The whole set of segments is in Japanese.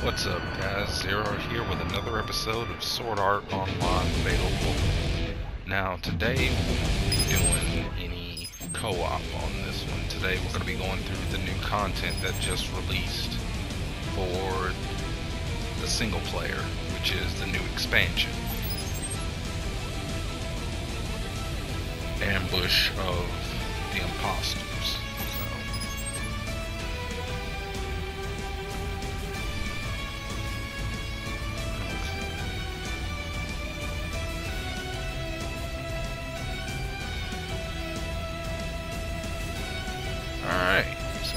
What's up, guys? Zero here with another episode of Sword Art Online Fatal Bullet. Now, today we won't be doing any co-op on this one. Today we're going to be going through the new content that just released for the single player, which is the new expansion. Ambush of the Impostors. Alright, so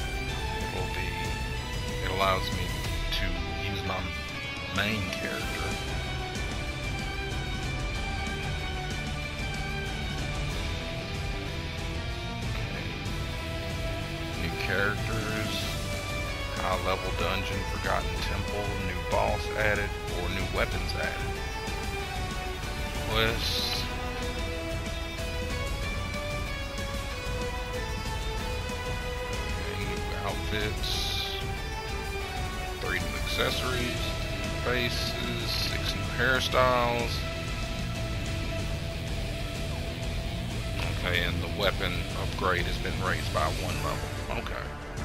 it allows me to use my main character. Okay. New characters, high level dungeon, forgotten temple, new boss added, or new weapons added. Quests. Outfits, 3 new accessories, 2 faces, 6 new hairstyles. Okay, and the weapon upgrade has been raised by 1 level. Okay.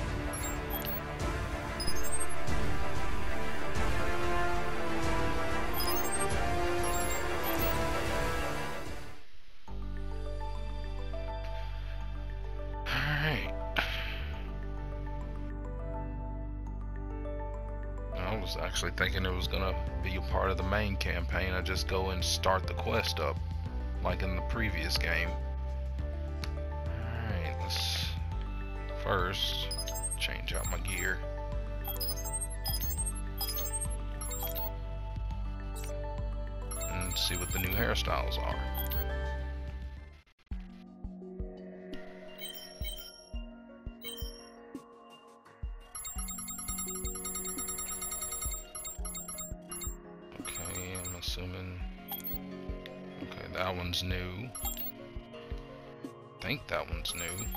I was actually thinking it was gonna be a part of the main campaign. I just go and start the quest up, like in the previous game. Alright, let's first change out my gear. And see what the new hairstyles are. Assuming, okay, that one's new. I think that one's new.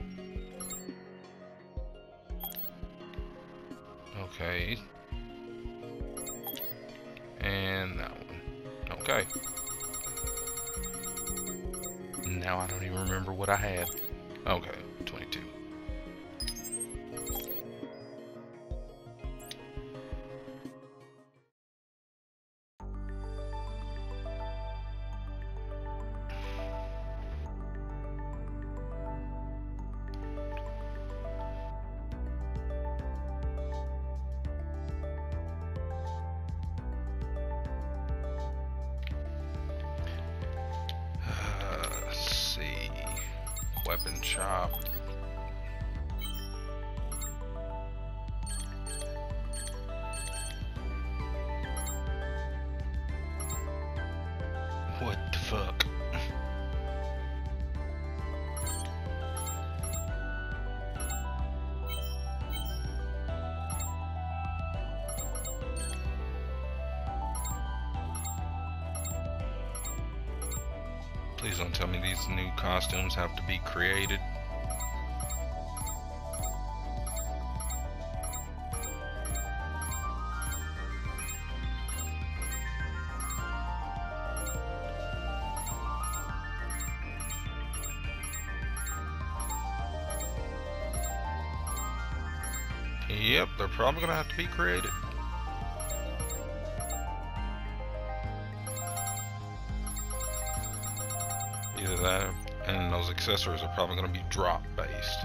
Okay. And that one. Okay. Now I don't even remember what I had. Okay, 22. Weapon shop. What the fuck? Please don't tell me these new costumes have to be created. Yep, they're probably gonna have to be created. Either that, and those accessories are probably going to be drop based.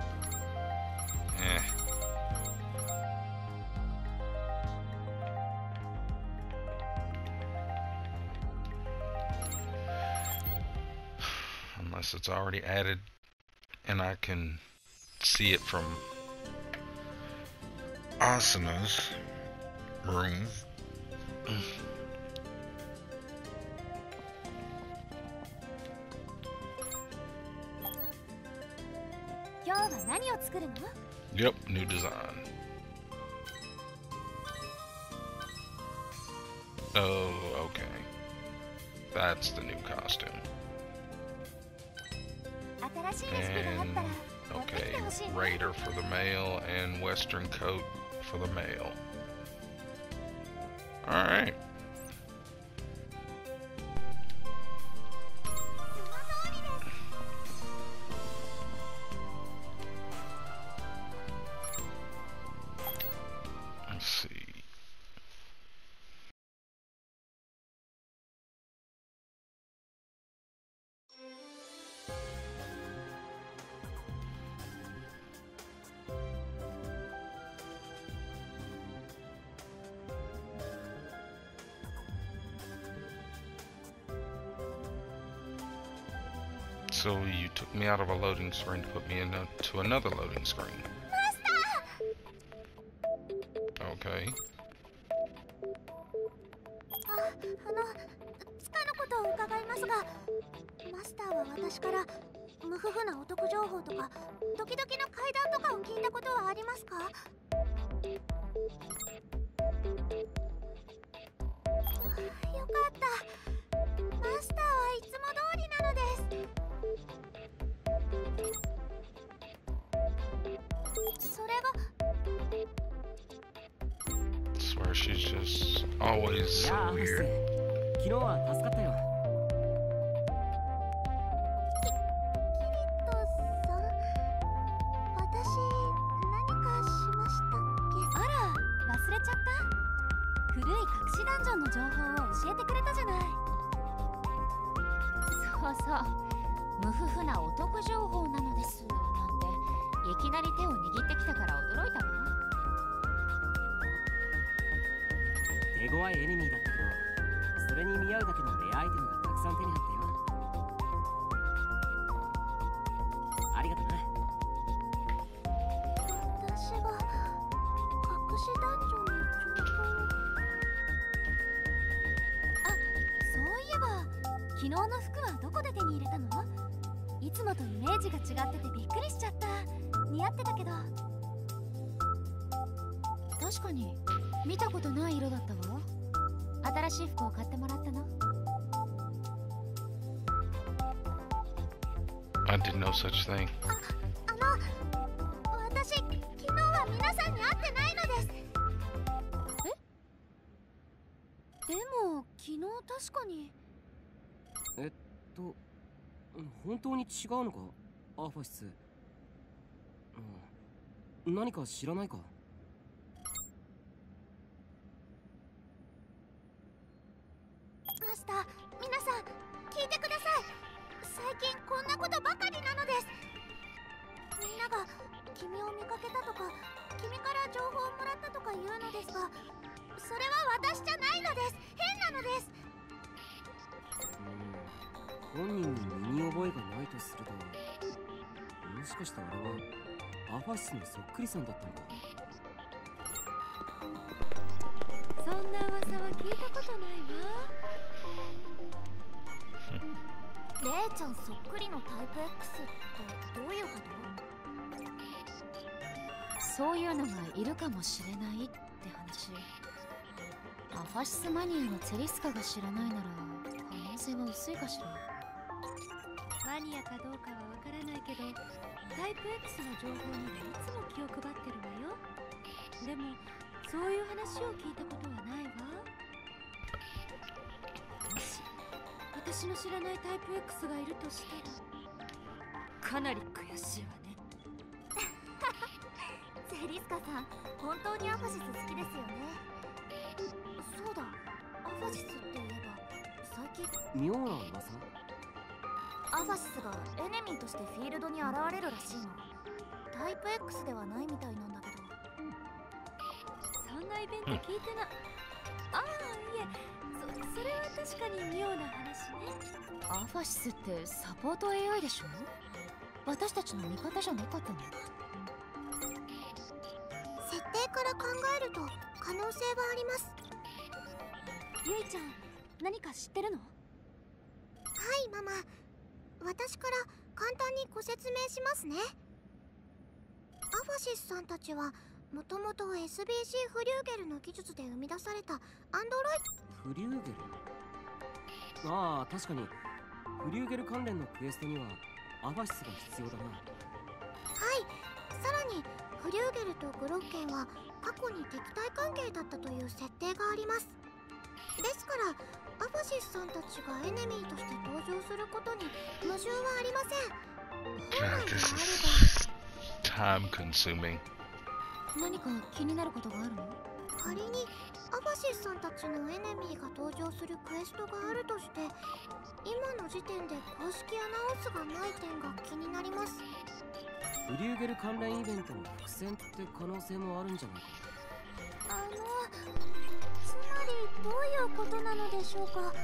Unless it's already added and I can see it from Asana's room. Yep, new design. Oh, okay. That's the new costume. And, okay, Raider for the male and Western coat for the male. Alright. Let's see. So you took me out of a loading screen to put me into another loading screen. Okay. つかのことを伺いますが、マスターは私から無夫婦なお得情報とかドキドキの階段とかを聞いたことはありますか？よかった。マスターはいつも通りなのです。それが Swear she's just always so weird. 昨日は助かったよ。 キリトさん、私何かしましたっけ？あら、忘れちゃった。古い隠しダンジョンの情報を教えてくれたじゃない。そうそう、無夫婦なお得情報なのですなんていきなり手を握ってきたから驚いたわ。 手強いエネミーだったけど、それに見合うだけのレアアイテムがたくさん手に入ったよ。ありがとな。 私が隠しダンジョンの情報。あ、そういえば昨日の服はどこで手に入れたの？いつもとイメージが違っててびっくりしちゃった。似合ってたけど。確かに見たことない色だったわ。新しい服を買ってもらったの？ I did no such thing. 私、昨日は皆さんに会ってないのです。え？でも、昨日確かに。 本当に違うのか、アーファシス。何か知らないか？ マスター、皆さん聞いてください。最近こんなことばかりなのです。みんなが君を見かけたとか君から情報をもらったとか言うのですが、それは私じゃないのです。変なのです。 本人に身に覚えがないとすると、もしかしてあれはアファシスのそっくりさんだったのか？ そんな噂は聞いたことないわ。レイちゃんそっくりのタイプ X ってどういうこと？そういうのがいるかもしれないって話。アファシスマニアのツェリスカが知らないなら可能性は薄いかしら。マニアかどうかはわからないけど、タイプ X の情報にはいつも気を配ってるわよ。でもそういう話を聞いたことはないわ。もし私の知らないタイプ X がいるとしたらかなり悔しいわね。ゼリスカさん、本当にアファシス好きですよね。そうだ、アファシスって言えば最近妙な噂？ アファシスがエネミーとしてフィールドに現れるらしいの。タイプ X ではないみたいなんだけど。そんなイベント聞いてな、ああ、いえ、それは確かに妙な話ね。アファシスってサポート AI でしょ？私たちの味方じゃなかったの？設定から考えると可能性はあります。ゆいちゃん、何か知ってるの？はい、ママ。私から簡単にご説明しますね。アファシスさんたちはもともと SBC フリューゲルの技術で生み出されたアンドロイフリューゲル？ああ、確かにフリューゲル関連のクエストにはアファシスが必要だな。 はい、さらにフリューゲルとグロッケンは過去に敵対関係だったという設定があります。 ですからアファシスさんたちがエネミーとして登場することに矛盾はありません。 God, this is time consuming. 何か気になることがあるの？仮にアファシスさんたちのエネミーが登場するクエストがあるとして、今の時点で公式アナウンスがない点が気になります。 フリューゲル関連イベントの伏線って可能性もあるんじゃないか。 つまりどういうことなのでしょうか。アフ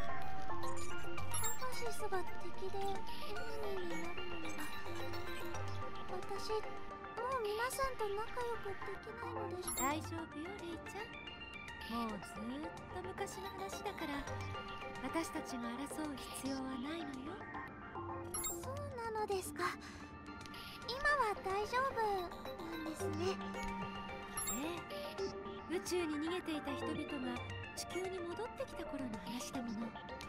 ァシスが敵でエネミーになるのなら、私もう皆さんと仲良くできないのでしょう。 大丈夫よレイちゃん。もうずーっと昔の話だから私たちが争う必要はないのよ。 そうなのですか。今は大丈夫なんですね。 ええ、宇宙に逃げていた人々が地球に戻ってきた頃の話だもの。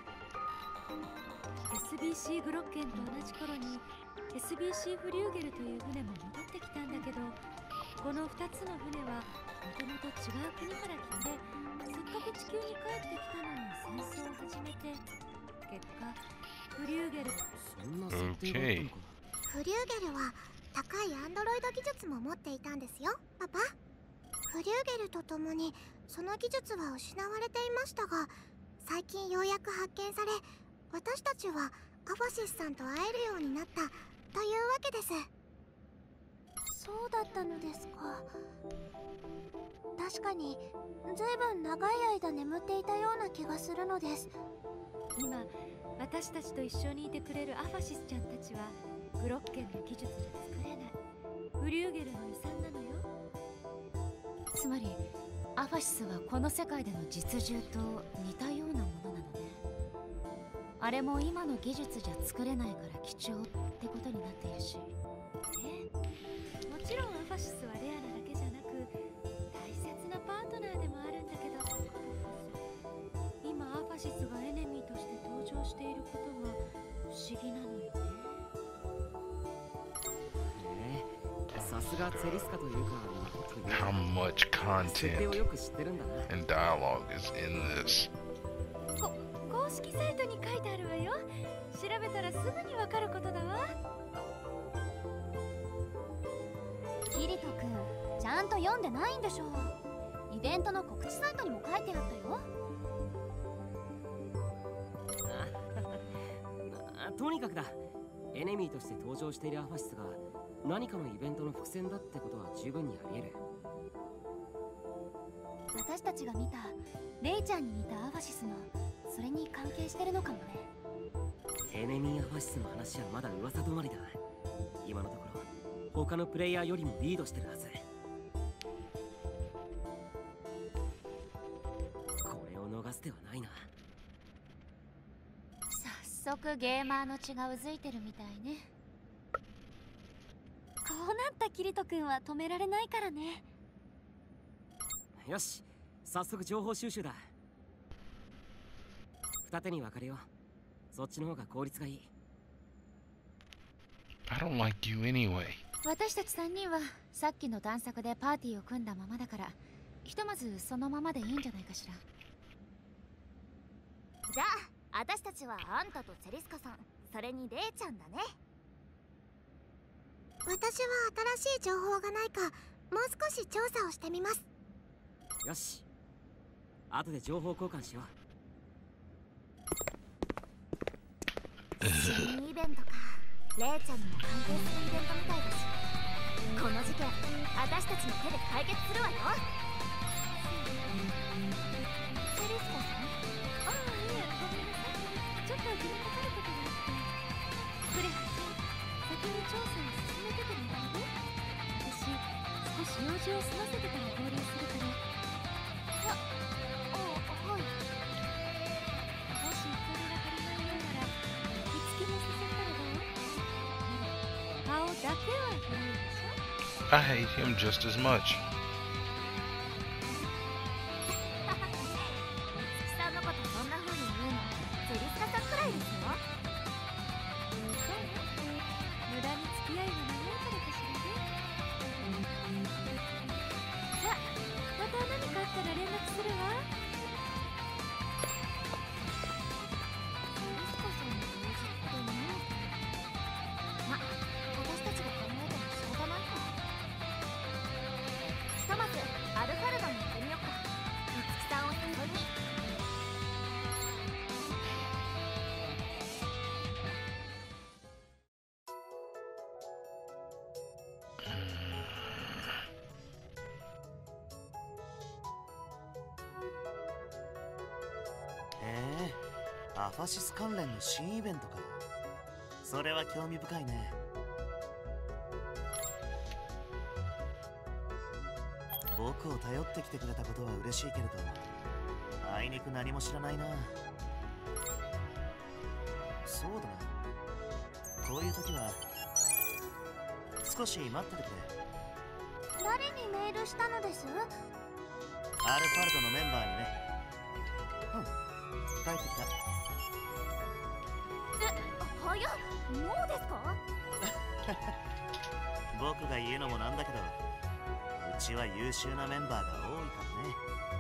SBC グロッケンと同じ頃に SBC フリューゲルという船も戻ってきたんだけど、この2つの船はもともと違う国から来て、せっかく地球に帰ってきたのに戦争を始めて、結果フリューゲル。 そんな設定があったのか。 フリューゲルは高いアンドロイド技術も持っていたんですよ、パパ。フリューゲルと共にその技術は失われていましたが、最近ようやく発見され、私たちはアファシスさんと会えるようになったというわけです。そうだったのですか。確かにずいぶん長い間眠っていたような気がするのです。 今私たちと一緒にいてくれるアファシスちゃんたちはグロッケンの技術じゃ作れないフリューゲルの遺産なのよ。 つまりアファシスはこの世界での実銃と似たようなものなのね。あれも今の技術じゃ作れないから貴重ってことになっているし。 もちろんアファシスはレアなだけじゃなく大切なパートナーでもあるんだけど、今アファシスがエネミーとして登場していることが不思議なのよね。 さすがツェリスカというか、 How much 設定を content よく知ってるんだな。 and dialogue is in this? 公式サイトに書いてあるわよ。調べたらすぐにわかることだわ。 キリト君、ちゃんと読んでないんでしょ。イベントの告知サイトにも書いてあったよ。 とにかくだ、エネミーとして登場しているアファシスが何かのイベントの伏線だってことは十分にあり得る。 私たちが見たレイちゃんに似たアファシスもそれに関係してるのかもね。 エネミーアファシスの話はまだ噂止まりだ。今のところ他のプレイヤーよりもリードしてるはず。これを逃す手はないな。 早速ゲーマーの血がうずいてるみたいね。 こうなったキリト君は止められないからね。 よし、早速情報収集だ。二手に分かれよう。そっちの方が効率がいい。 I don't like you anyway. 私たち3人はさっきの探索でパーティーを組んだままだから、ひとまずそのままでいいんじゃないかしら。 じゃあ私たちはあんたとセリスカさん、それにレイちゃんだね。私は新しい情報がないかもう少し調査をしてみます。 よし、後で情報交換しよう。 新イベントか。レイちゃんにも関係するイベントみたいだし、この事件私たちの手で解決するわよ。 セリスカさん、ああ、いえ、ごめんなさい。ちょっと気にかかることがあって。クレハちゃん、先に調査を進めててもらえる？私、少し用事を済ませてから合流するから。 はい。 もし人手が足りないようなら、着付けもさせたらどう？顔だけは古いでしょ？ I hate him just as much. 月さんのことそんな風に言うのセリスカさんくらいですよ。 そうね。無駄に付き合いが長いからかしらね。じゃあ、また何かあったら連絡するわ。 アファシス関連の新イベントか。それは興味深いね。僕を頼ってきてくれたことは嬉しいけれど、あいにく何も知らないな。そうだな、こういう時は少し待っててくれ。 誰にメールしたのです？ アルファルドのメンバーにね。帰ってきた。 早っ、もうですか？ 僕が言うのもなんだけど、うちは優秀なメンバーが多いからね。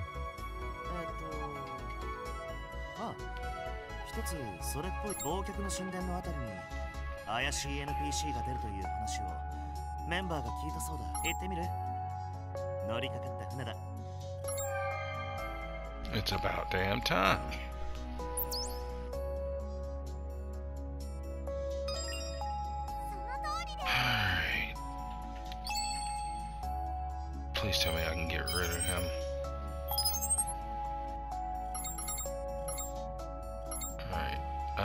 一つそれっぽい忘却の神殿のあたりに怪しい NPC が出るという話をメンバーが聞いたそうだ。行ってみる？乗りかかった船だ。 It's about damn time. Alright. Please tell me I can get rid of him. Alright.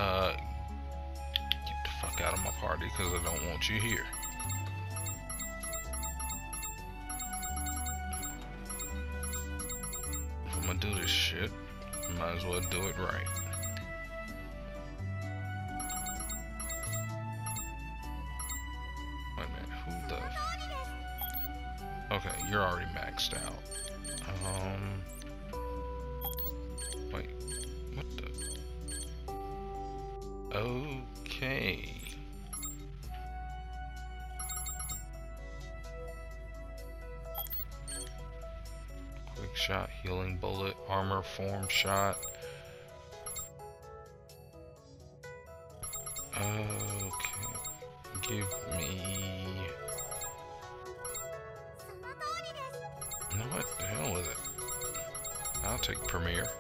Get the fuck out of my party because I don't want you here. If I'm gonna do this shit, might as well do it right. Wait a minute, who the... Okay, you're already maxed out. Wait, what the... Okay. Quick shot, healing bullet, armor form shot. Okay, give me... No, what the hell is it? I'll take Premiere.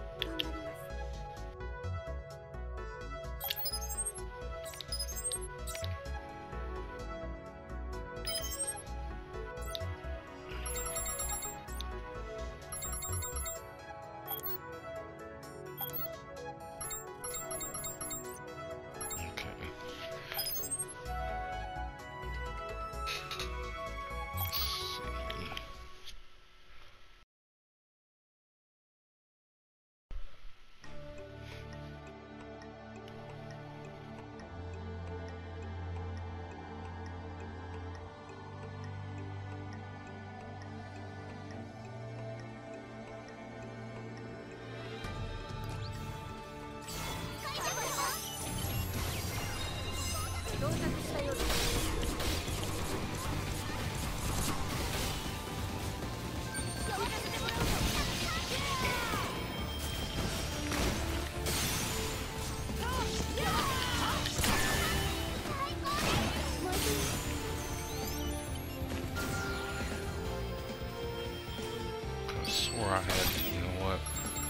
I had, you know what?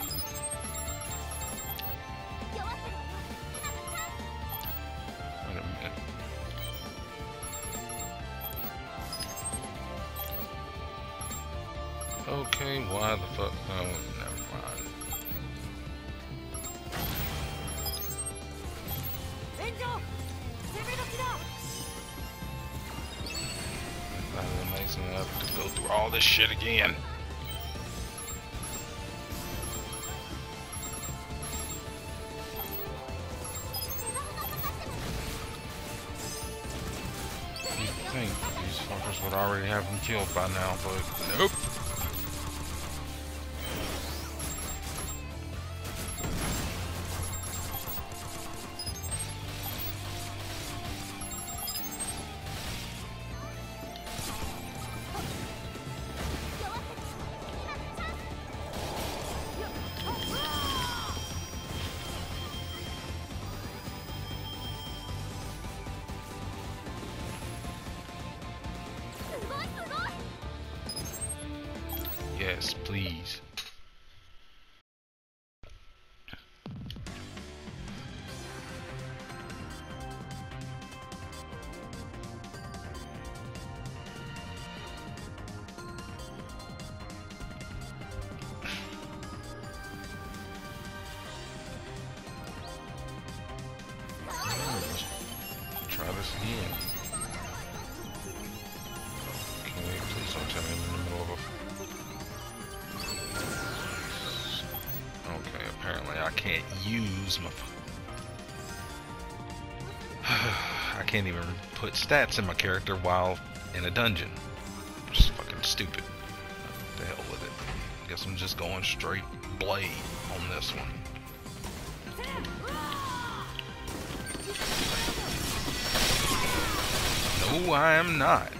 Wait a minute. Okay, why the fuck? Oh, never mind. That is amazing enough to go through all this shit again. I think these fuckers would already have him killed by now, but nope. Yes, please. Apparently I can't use my... I can't even put stats in my character while in a dungeon. Just fucking stupid. The hell with it. Guess I'm just going straight blade on this one. No, I am not.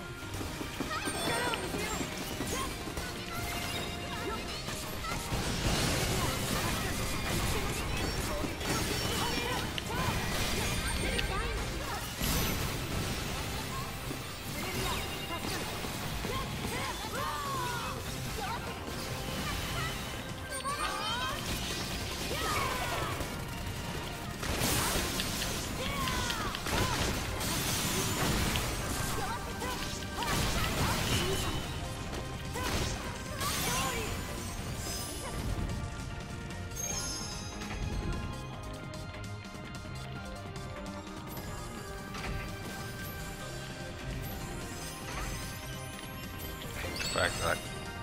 The fact that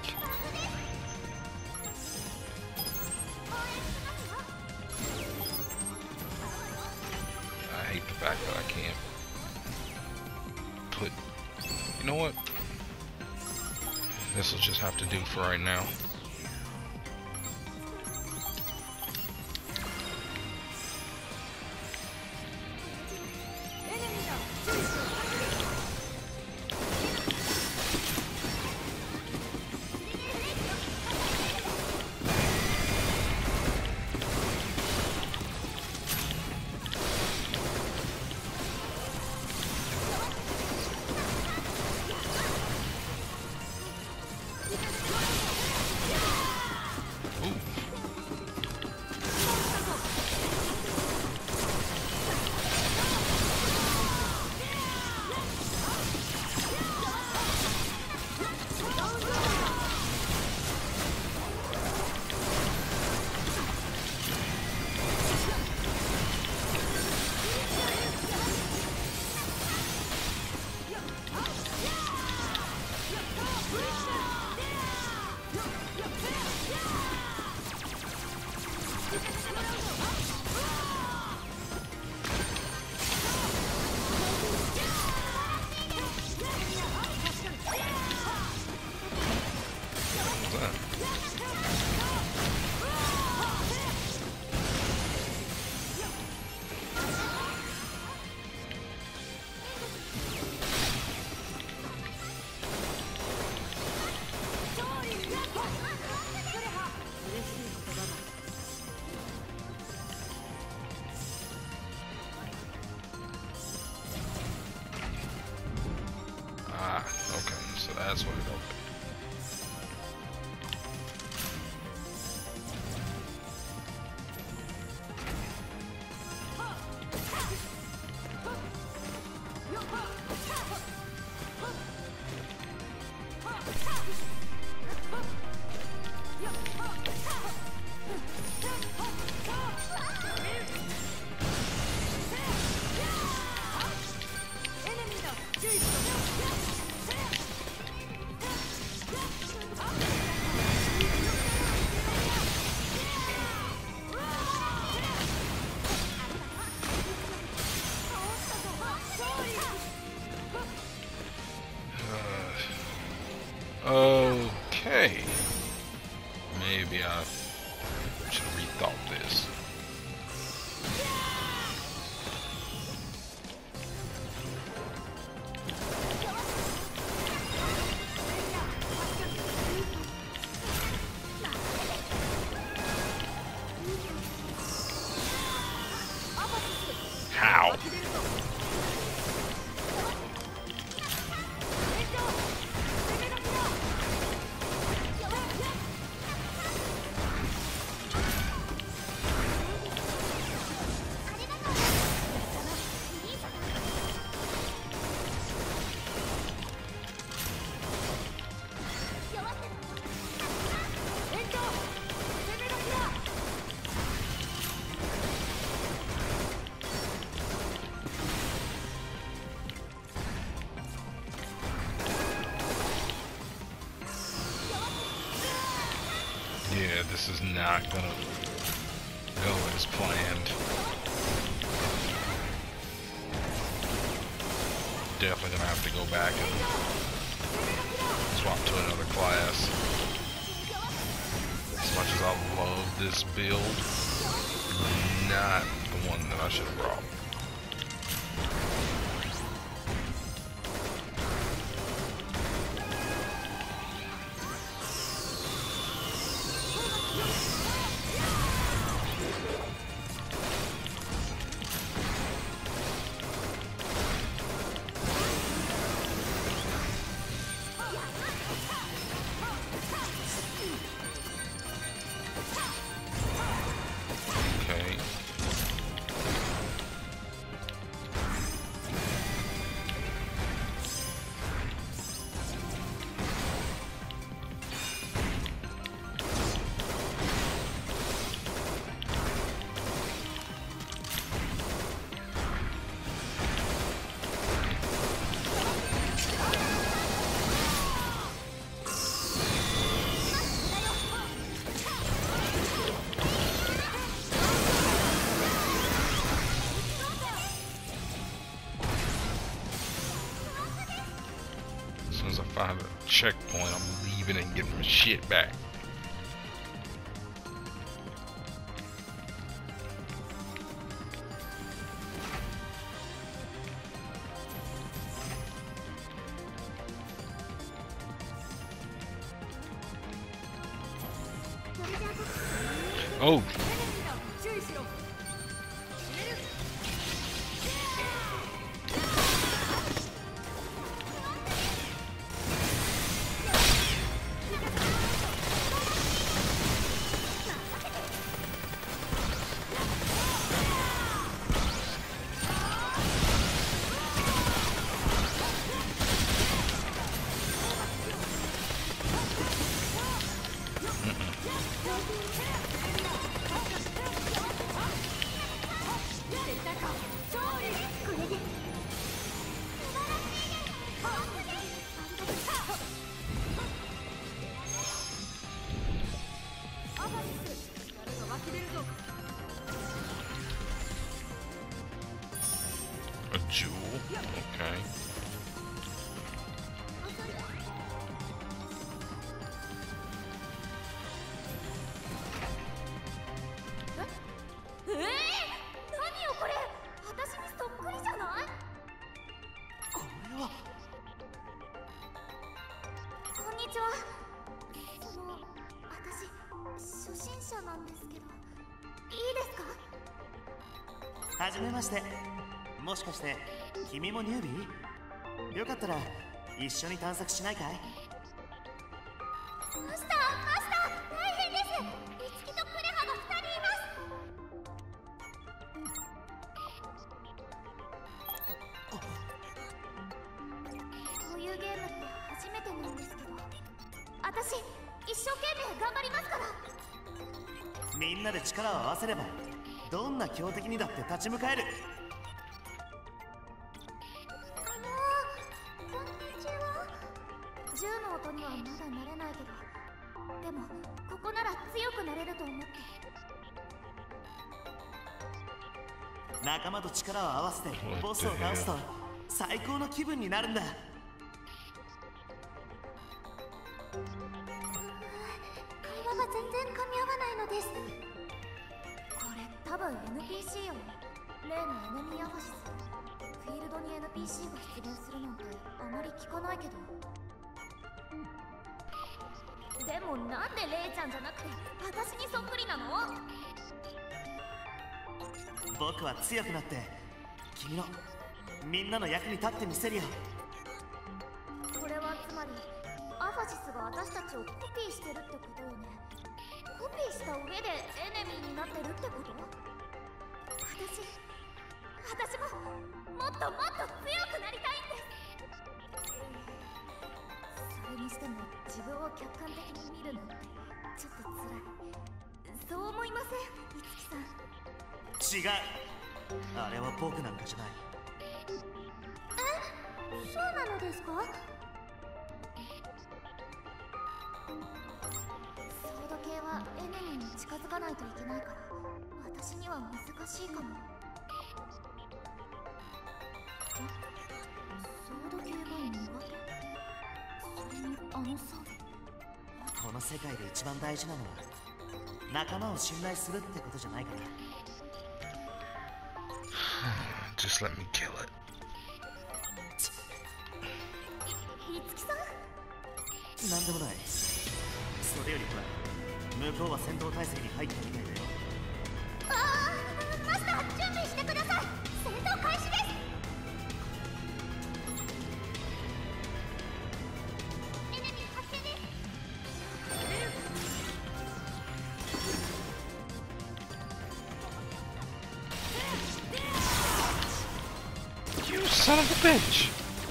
I hate the fact that I can't put, you know what, this will just have to do for right now. That's what it opened. Okay. Maybe I should have rethought this. How? this is not gonna go as planned. Definitely gonna have to go back and swap to another class. As much as I love this build, not the one that I should have brought. Find a checkpoint, I'm leaving and getting my shit back. Oh. A jewel? Okay. はじめまして。もしかして君もニュービー？よかったら一緒に探索しないかい？ マスター大変です。イツキとクレハが2人います。こういうゲームって初めてなんですけど、私一生懸命頑張りますから。 みんなで力を合わせればどんな強敵にだって立ち向かえる。 こんにちは。銃の音にはまだ慣れないけど、でもここなら強くなれると思って。 仲間と力を合わせてボスを倒すと最高の気分になるんだ。 会話が全然噛み合わないのです。これ多分 NPC よね。例のエネミーアファシス。フィールドに NPC が出現するなんてあまり聞かないけど。でもなんでレイちゃんじゃなくて私にそっくりなの？ 僕は強くなって君のみんなの役に立ってみせるよ。 これはつまりアファシスが私たちをコピーしてるってことよね。コピーした上でエネミーになってるってこと？私ももっともっと強くなりたいんです。それにしても自分を客観的に見るのってちょっと辛い。そう思いません、いつきさん？ 違う。あれは僕なんかじゃない。 そうなのですか？ソード系はエネミかないといけないから私には難しいかも。ソード系が苦手？それにあのソード。 この世界で一番大事なのは仲間を信頼するってことじゃないかな。 Just let me kill it. いつきさん？ なんでもない。それよりほら、向こうは戦闘態勢に入ったみたいだよ。 マスター、準備してください。戦闘開始です。エネミー発見です。 You son of a bitch!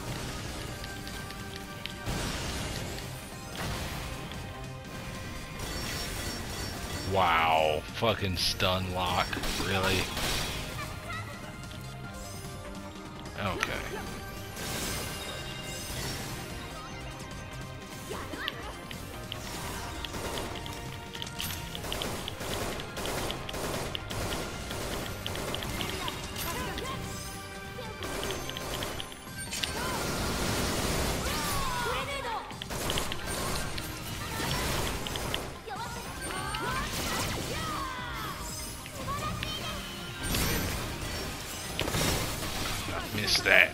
Wow, fucking stun lock, really? Okay. Missed that.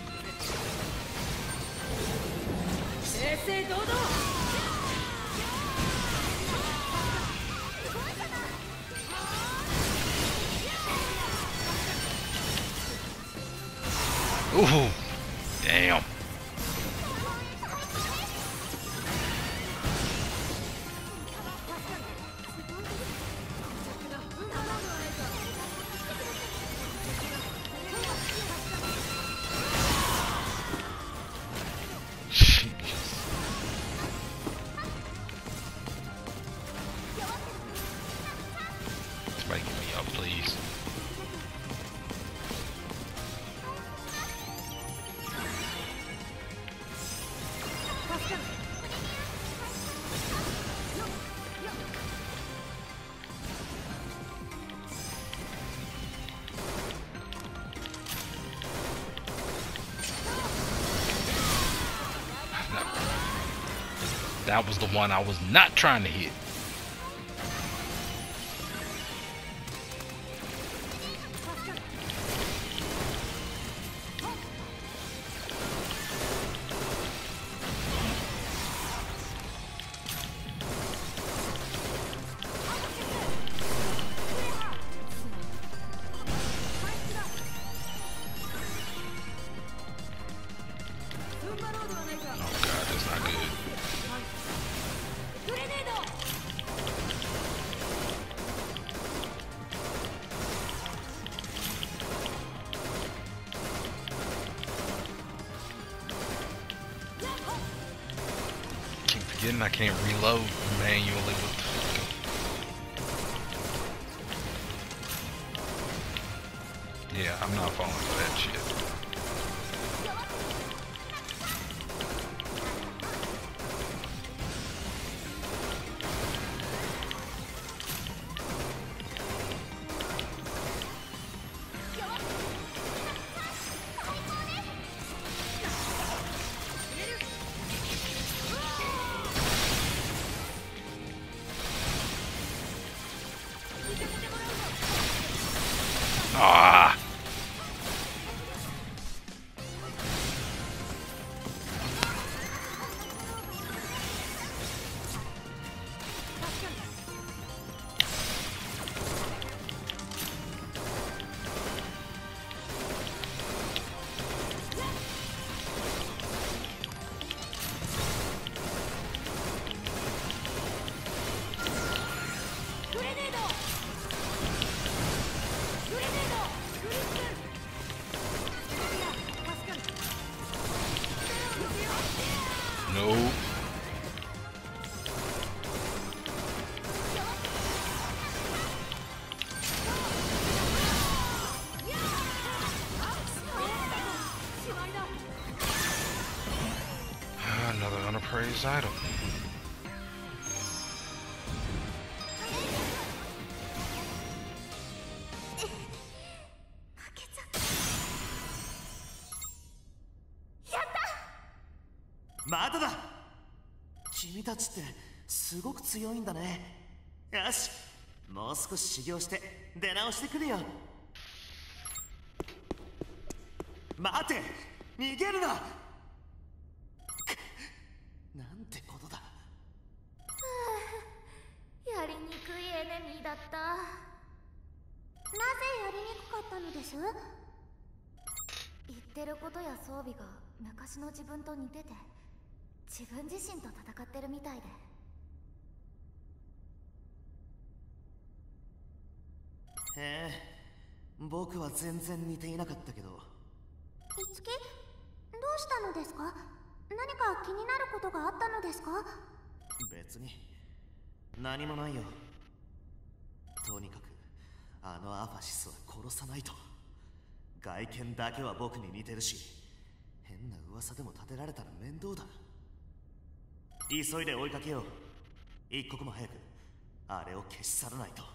Ooh, damn. Somebody get me up, please. That was the one I was not trying to hit. Oh god, that's not good. Keep forgetting I can't reload manually with the... Yeah, I'm not falling for that shit. Ah! No. Another unappraised item. まだだ。君たちってすごく強いんだね。よし、もう少し修行して出直してくるよ。待て、逃げるな。なんてことだ。 やりにくいエネミーだった。 なぜやりにくかったのです？ 言ってることや装備が昔の自分と似てて、自分自身と戦ってるみたいで。 へえ、僕は全然似ていなかったけど。 いつき、どうしたのですか？何か気になることがあったのですか？ 別に何もないよ。とにかくあのアファシスは殺さないと。外見だけは僕に似てるし、変な噂でも立てられたら面倒だ。急いで追いかけよう。一刻も早くあれを消し去らないと。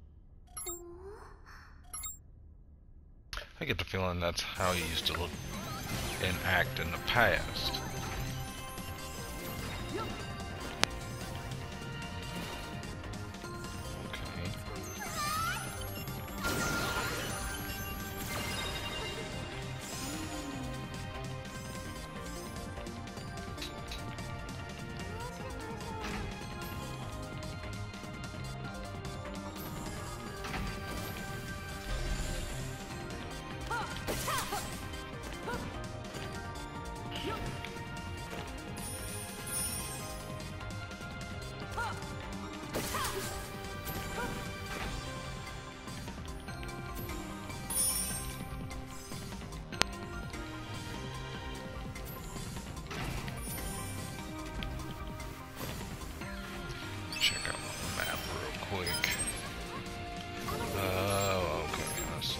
I get the feeling that's how he used to look and act in the past. Okay. Check out the map real quick. Oh, okay, I see.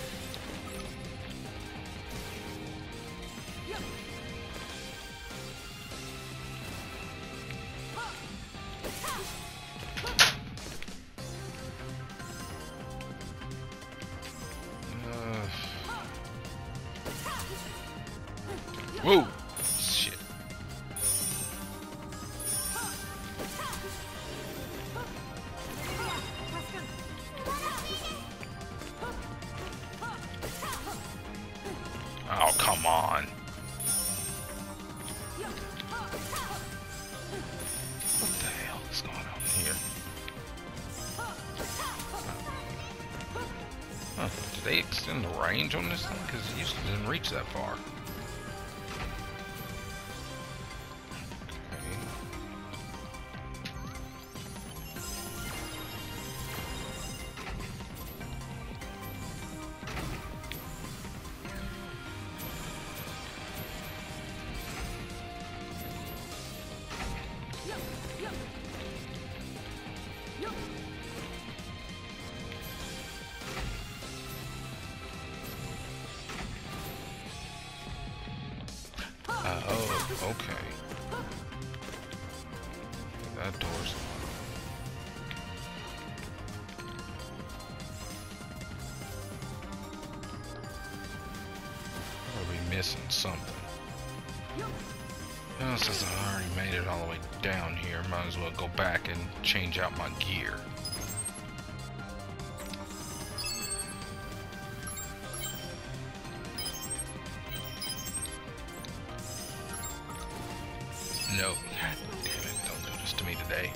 Whoa! Shit. Oh, come on. What the hell is going on here? Huh, did they extend the range on this thing? Because it used to didn't reach that far. Oh, okay. That door's locked. I'll be missing something. Well, since I already made it all the way down here, might as well go back and change out my gear. No. God damn it, don't do this to me today.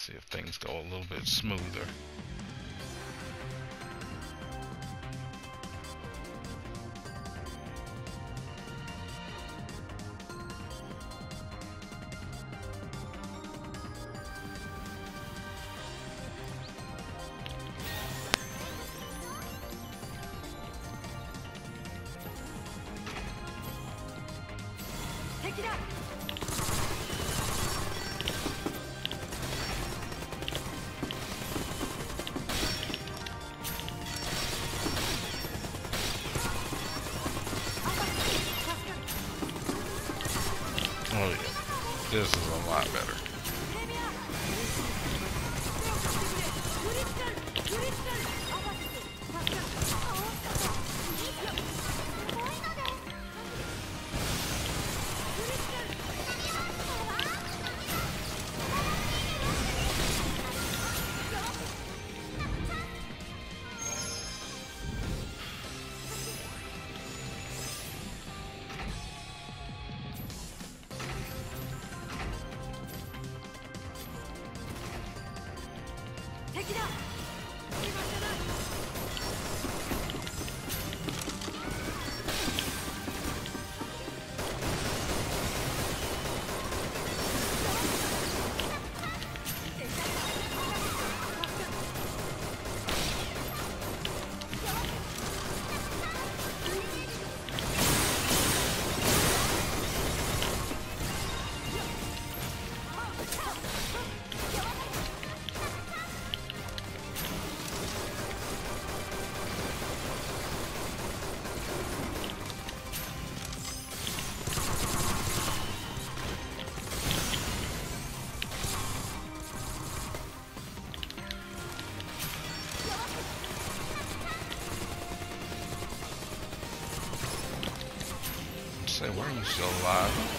See if things go a little bit smoother. Oh yeah, this is a lot better. Say, why are you still alive?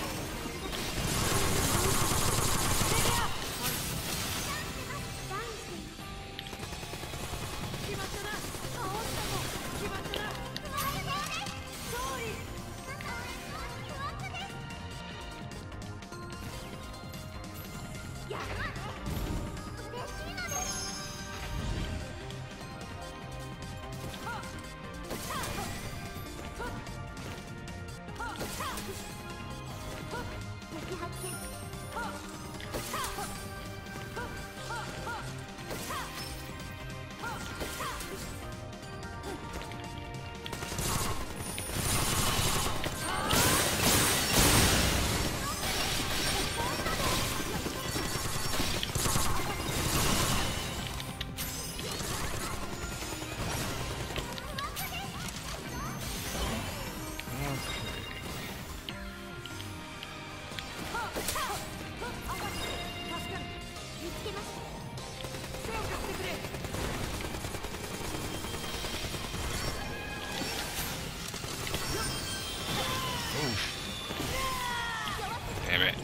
Damn it.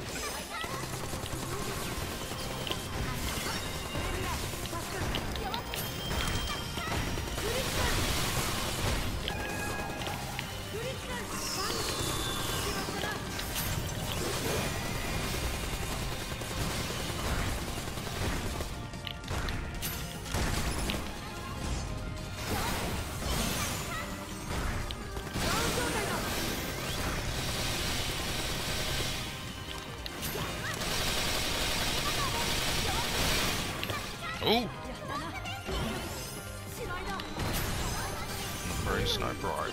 Ooh! Very sniper rifle.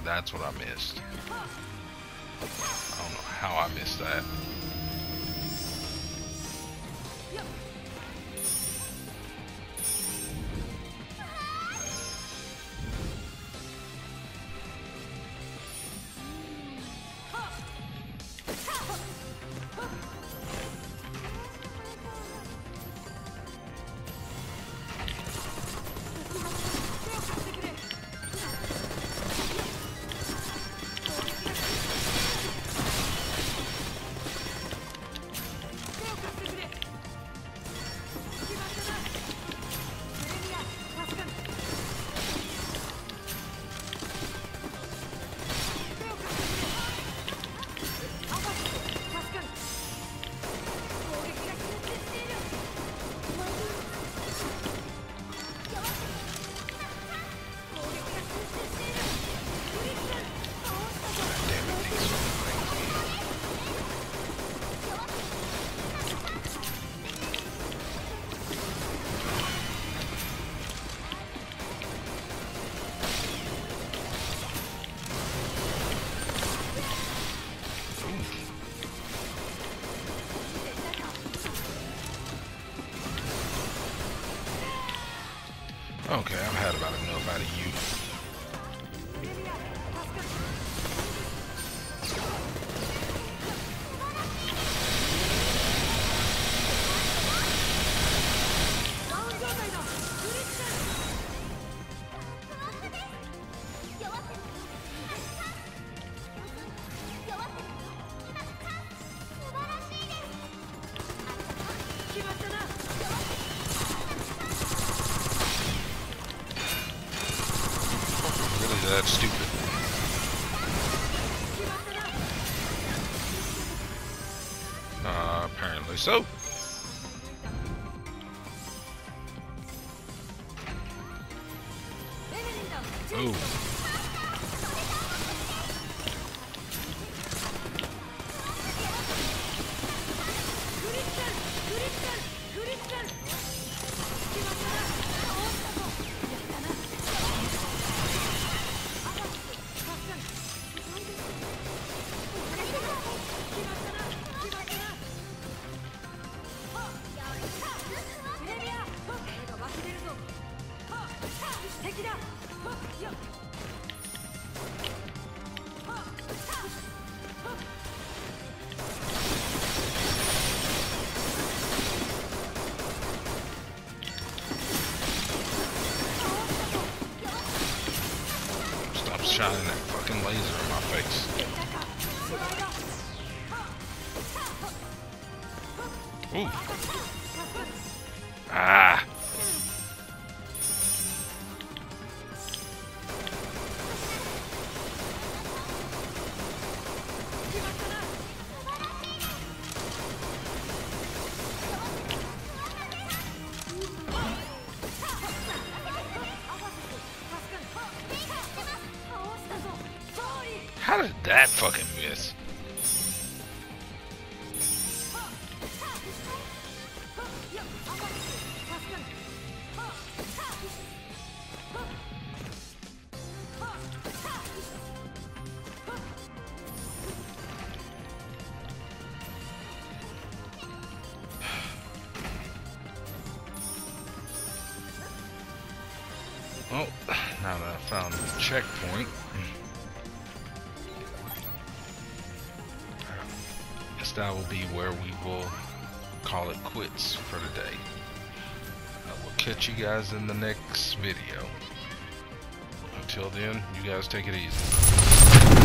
that's what I missed. I don't know how I missed that. Okay, I've had about enough out of you. That's stupid. Apparently so. Ooh. Stop shining that fucking laser in my face. Ooh. Ah. How did that fucking miss? Well, now that I found the checkpoint, guess that will be where we will call it quits for today. I will catch you guys in the next video. Until then, you guys take it easy.